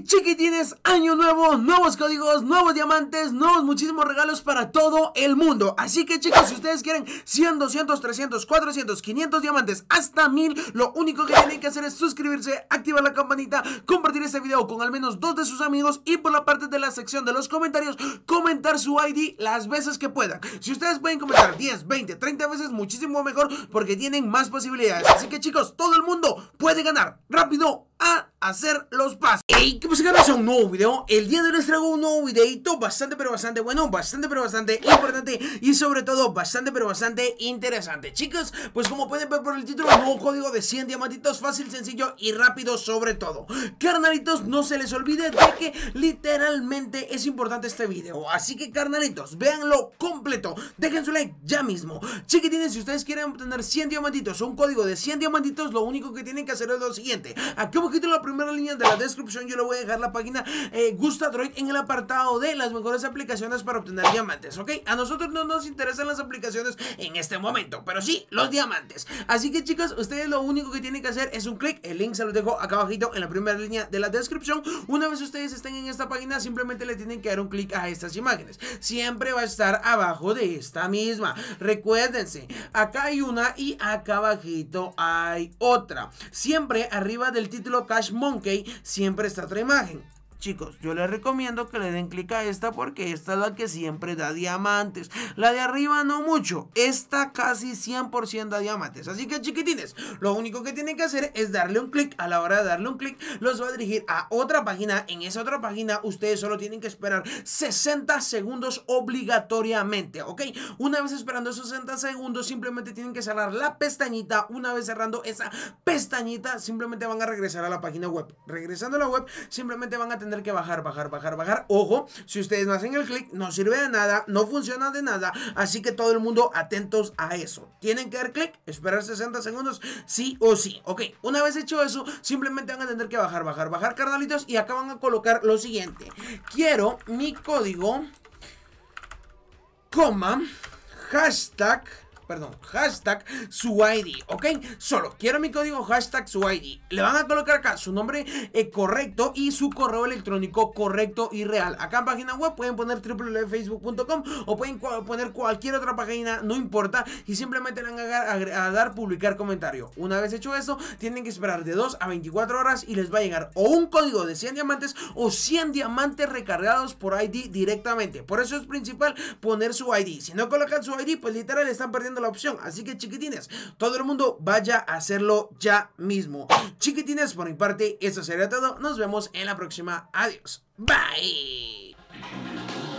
Y chiquitines, año nuevo, nuevos códigos, nuevos diamantes, nuevos muchísimos regalos para todo el mundo. Así que chicos, si ustedes quieren 100, 200, 300, 400, 500 diamantes, hasta 1000, lo único que tienen que hacer es suscribirse, activar la campanita, compartir este video con al menos 2 de sus amigos y por la parte de la sección de los comentarios, comentar su ID las veces que puedan. Si ustedes pueden comentar 10, 20, 30 veces, muchísimo mejor porque tienen más posibilidades. Así que chicos, todo el mundo puede ganar. Rápido a hacer los pasos. Hey, ¿qué pasa? Ganas a un nuevo video. El día de hoy les traigo un nuevo videito bastante pero bastante bueno, bastante pero bastante importante y sobre todo bastante pero bastante interesante. Chicos, pues como pueden ver por el título, un nuevo código de 100 diamantitos, fácil, sencillo y rápido sobre todo. Carnalitos, no se les olvide de que literalmente es importante este video. Así que carnalitos, véanlo completo, dejen su like ya mismo. Chiquitines, si ustedes quieren obtener 100 diamantitos o un código de 100 diamantitos, lo único que tienen que hacer es lo siguiente. Aquí abajo en la primera línea de la descripción yo le voy a dejar la página Gustadroid en el apartado de las mejores aplicaciones para obtener diamantes, ¿ok? A nosotros no nos interesan las aplicaciones en este momento, pero sí los diamantes. Así que chicos, ustedes lo único que tienen que hacer es un clic, el link se los dejo acá abajito en la primera línea de la descripción. Una vez ustedes estén en esta página, simplemente le tienen que dar un clic a estas imágenes. Siempre va a estar abajo de esta misma. Recuérdense, acá hay una y acá abajito hay otra. Siempre arriba del título Cash Monkey siempre está otra imagen. Chicos, yo les recomiendo que le den clic a esta porque esta es la que siempre da diamantes. La de arriba no mucho, esta casi 100% da diamantes. Así que chiquitines, lo único que tienen que hacer es darle un clic. A la hora de darle un clic, los va a dirigir a otra página. En esa otra página ustedes solo tienen que esperar 60 segundos obligatoriamente, ¿ok? Una vez esperando esos 60 segundos, simplemente tienen que cerrar la pestañita. Una vez cerrando esa pestañita, simplemente van a regresar a la página web. Regresando a la web, simplemente van a tener que bajar. Ojo, si ustedes no hacen el clic, no sirve de nada, no funciona de nada. Así que todo el mundo atentos a eso. Tienen que dar clic, esperar 60 segundos, sí o sí. Ok, una vez hecho eso, simplemente van a tener que bajar, carnalitos. Y acá van a colocar lo siguiente: quiero mi código, hashtag su ID, ¿ok? Solo quiero mi código, hashtag su ID. Le van a colocar acá su nombre correcto y su correo electrónico correcto y real. Acá en página web pueden poner www.facebook.com o pueden poner cualquier otra página, no importa, y simplemente le van a dar publicar comentario. Una vez hecho eso, tienen que esperar de 2 a 24 horas y les va a llegar o un código de 100 diamantes o 100 diamantes recargados por ID directamente. Por eso es principal poner su ID. Si no colocan su ID, pues literal están perdiendo la opción. Así que chiquitines, todo el mundo vaya a hacerlo ya mismo. Chiquitines, por mi parte eso sería todo. Nos vemos en la próxima. Adiós. Bye.